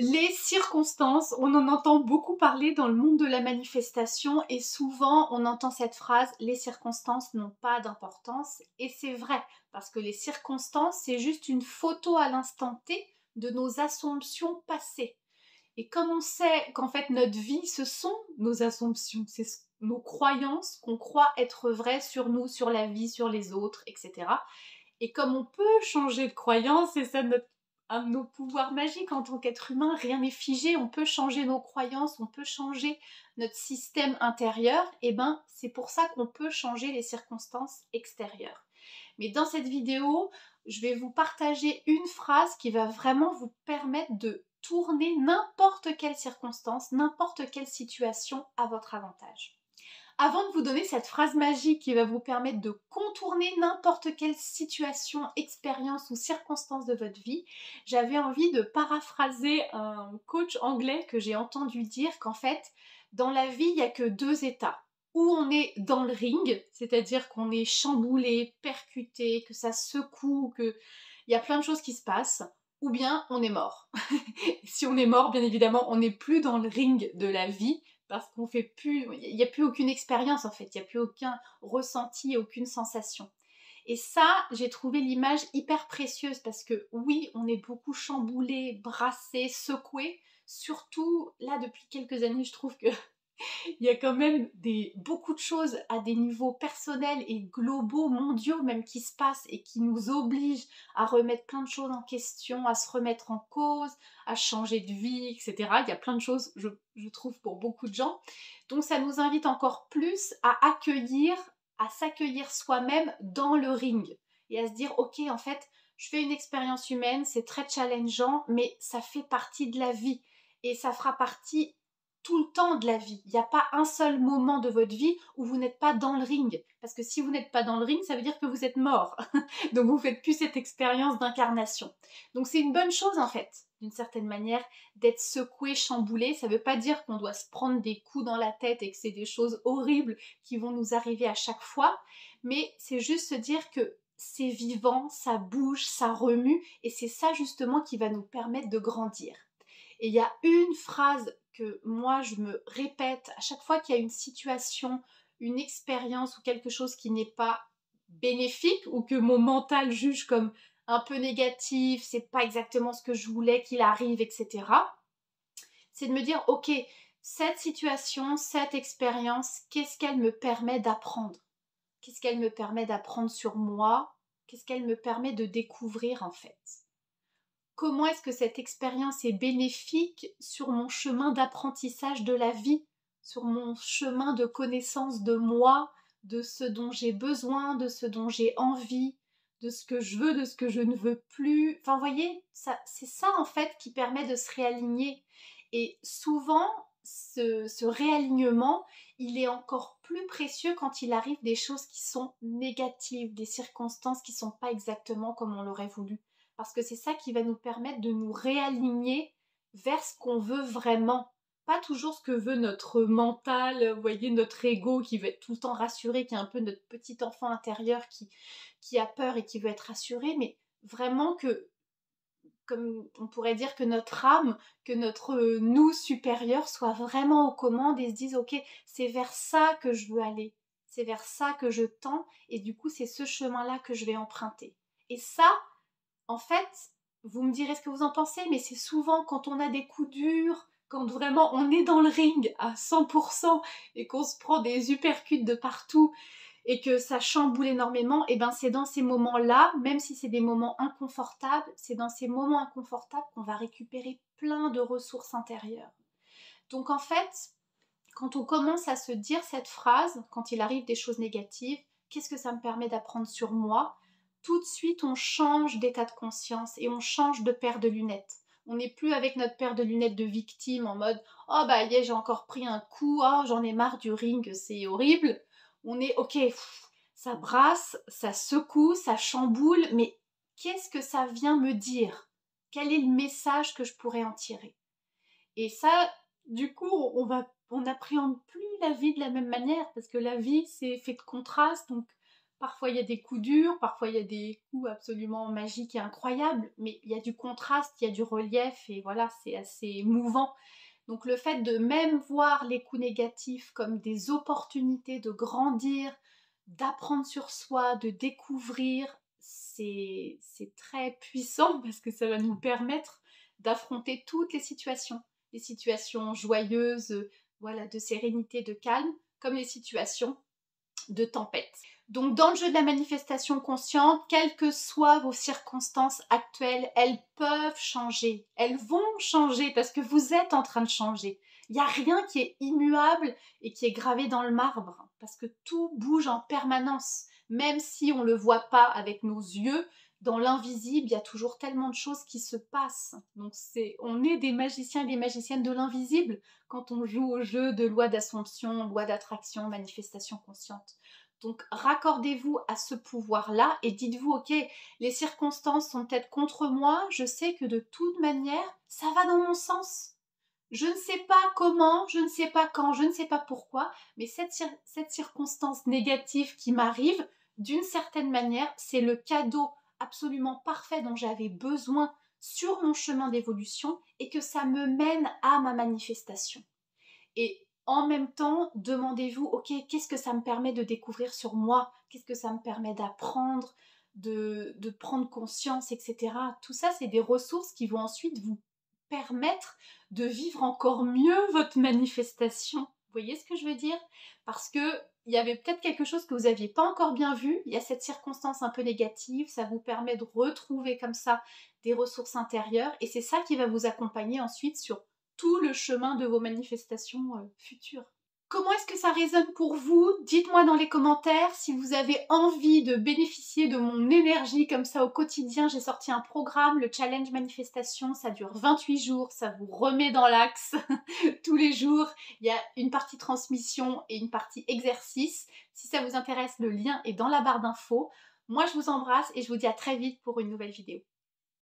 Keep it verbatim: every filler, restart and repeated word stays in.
Les circonstances, on en entend beaucoup parler dans le monde de la manifestation et souvent on entend cette phrase: les circonstances n'ont pas d'importance, et c'est vrai parce que les circonstances c'est juste une photo à l'instant T de nos assumptions passées. Et comme on sait qu'en fait notre vie ce sont nos assumptions, c'est nos croyances qu'on croit être vraies sur nous, sur la vie, sur les autres, et cetera. Et comme on peut changer de croyance, et ça notre un de nos pouvoirs magiques en tant qu'être humain, rien n'est figé, on peut changer nos croyances, on peut changer notre système intérieur, et ben c'est pour ça qu'on peut changer les circonstances extérieures. Mais dans cette vidéo, je vais vous partager une phrase qui va vraiment vous permettre de tourner n'importe quelle circonstance, n'importe quelle situation à votre avantage. Avant de vous donner cette phrase magique qui va vous permettre de contourner n'importe quelle situation, expérience ou circonstance de votre vie, j'avais envie de paraphraser un coach anglais que j'ai entendu dire qu'en fait, dans la vie, il n'y a que deux états. Où on est dans le ring, c'est-à-dire qu'on est chamboulé, percuté, que ça secoue, qu'il y a plein de choses qui se passent, ou bien on est mort. Si on est mort, bien évidemment, on n'est plus dans le ring de la vie, parce qu'on fait plus, il n'y a plus aucune expérience en fait, il n'y a plus aucun ressenti, aucune sensation. Et ça, j'ai trouvé l'image hyper précieuse parce que oui, on est beaucoup chamboulé, brassé, secoué, surtout là depuis quelques années, je trouve que il y a quand même des, beaucoup de choses à des niveaux personnels et globaux, mondiaux même, qui se passent et qui nous obligent à remettre plein de choses en question, à se remettre en cause, à changer de vie, et cetera. Il y a plein de choses, je, je trouve, pour beaucoup de gens. Donc ça nous invite encore plus à accueillir, à s'accueillir soi-même dans le ring et à se dire, ok, en fait, je fais une expérience humaine, c'est très challengeant, mais ça fait partie de la vie et ça fera partie tout le temps de la vie. Il n'y a pas un seul moment de votre vie où vous n'êtes pas dans le ring. Parce que si vous n'êtes pas dans le ring, ça veut dire que vous êtes mort. Donc vous ne faites plus cette expérience d'incarnation. Donc c'est une bonne chose en fait, d'une certaine manière, d'être secoué, chamboulé. Ça ne veut pas dire qu'on doit se prendre des coups dans la tête et que c'est des choses horribles qui vont nous arriver à chaque fois. Mais c'est juste se dire que c'est vivant, ça bouge, ça remue. Et c'est ça justement qui va nous permettre de grandir. Et il y a une phrase que moi je me répète à chaque fois qu'il y a une situation, une expérience ou quelque chose qui n'est pas bénéfique ou que mon mental juge comme un peu négatif, c'est pas exactement ce que je voulais qu'il arrive, et cetera. C'est de me dire, ok, cette situation, cette expérience, qu'est-ce qu'elle me permet d'apprendre? Qu'est-ce qu'elle me permet d'apprendre sur moi? Qu'est-ce qu'elle me permet de découvrir en fait? Comment est-ce que cette expérience est bénéfique sur mon chemin d'apprentissage de la vie, sur mon chemin de connaissance de moi, de ce dont j'ai besoin, de ce dont j'ai envie, de ce que je veux, de ce que je ne veux plus. Enfin, vous voyez, ça, c'est ça en fait qui permet de se réaligner. Et souvent, ce, ce réalignement, il est encore plus précieux quand il arrive des choses qui sont négatives, des circonstances qui ne sont pas exactement comme on l'aurait voulu. Parce que c'est ça qui va nous permettre de nous réaligner vers ce qu'on veut vraiment. Pas toujours ce que veut notre mental, vous voyez, notre ego qui veut être tout le temps rassuré, qui est un peu notre petit enfant intérieur qui, qui a peur et qui veut être rassuré, mais vraiment que, comme on pourrait dire, que notre âme, que notre nous supérieur soit vraiment aux commandes et se dise, ok, c'est vers ça que je veux aller, c'est vers ça que je tends, et du coup c'est ce chemin-là que je vais emprunter. Et ça, en fait, vous me direz ce que vous en pensez, mais c'est souvent quand on a des coups durs, quand vraiment on est dans le ring à cent pour cent et qu'on se prend des uppercuts de partout et que ça chamboule énormément, et ben c'est dans ces moments-là, même si c'est des moments inconfortables, c'est dans ces moments inconfortables qu'on va récupérer plein de ressources intérieures. Donc en fait, quand on commence à se dire cette phrase, quand il arrive des choses négatives, qu'est-ce que ça me permet d'apprendre sur moi? Tout de suite, on change d'état de conscience et on change de paire de lunettes. On n'est plus avec notre paire de lunettes de victime en mode « Oh bah yeah, j'ai encore pris un coup, oh j'en ai marre du ring, c'est horrible ». On est « Ok, pff, ça brasse, ça secoue, ça chamboule, mais qu'est-ce que ça vient me dire? Quel est le message que je pourrais en tirer ?» Et ça, du coup, on va, on n'appréhende plus la vie de la même manière parce que la vie, c'est fait de contrastes. Donc, Parfois il y a des coups durs, parfois il y a des coups absolument magiques et incroyables, mais il y a du contraste, il y a du relief et voilà, c'est assez mouvant. Donc le fait de même voir les coups négatifs comme des opportunités de grandir, d'apprendre sur soi, de découvrir, c'est c'est très puissant parce que ça va nous permettre d'affronter toutes les situations. Les situations joyeuses, euh, voilà, de sérénité, de calme, comme les situations de tempête. Donc dans le jeu de la manifestation consciente, quelles que soient vos circonstances actuelles, elles peuvent changer. Elles vont changer parce que vous êtes en train de changer. Il n'y a rien qui est immuable et qui est gravé dans le marbre parce que tout bouge en permanence. Même si on ne le voit pas avec nos yeux, dans l'invisible, il y a toujours tellement de choses qui se passent. Donc c'est, on est des magiciens et des magiciennes de l'invisible quand on joue au jeu de loi d'assomption, loi d'attraction, manifestation consciente. Donc raccordez-vous à ce pouvoir-là et dites-vous, ok, les circonstances sont peut-être contre moi, je sais que de toute manière, ça va dans mon sens. Je ne sais pas comment, je ne sais pas quand, je ne sais pas pourquoi, mais cette, cir cette circonstance négative qui m'arrive, d'une certaine manière, c'est le cadeau absolument parfait dont j'avais besoin sur mon chemin d'évolution et que ça me mène à ma manifestation. Et en même temps, demandez-vous, ok, qu'est-ce que ça me permet de découvrir sur moi? Qu'est-ce que ça me permet d'apprendre, de, de prendre conscience, et cetera. Tout ça, c'est des ressources qui vont ensuite vous permettre de vivre encore mieux votre manifestation. Vous voyez ce que je veux dire? Parce que il y avait peut-être quelque chose que vous n'aviez pas encore bien vu, il y a cette circonstance un peu négative, ça vous permet de retrouver comme ça des ressources intérieures et c'est ça qui va vous accompagner ensuite sur tout le chemin de vos manifestations euh, futures. Comment est-ce que ça résonne pour vous? Dites-moi dans les commentaires si vous avez envie de bénéficier de mon énergie comme ça au quotidien. J'ai sorti un programme, le Challenge Manifestation, ça dure vingt-huit jours, ça vous remet dans l'axe tous les jours. Il y a une partie transmission et une partie exercice. Si ça vous intéresse, le lien est dans la barre d'infos. Moi, je vous embrasse et je vous dis à très vite pour une nouvelle vidéo.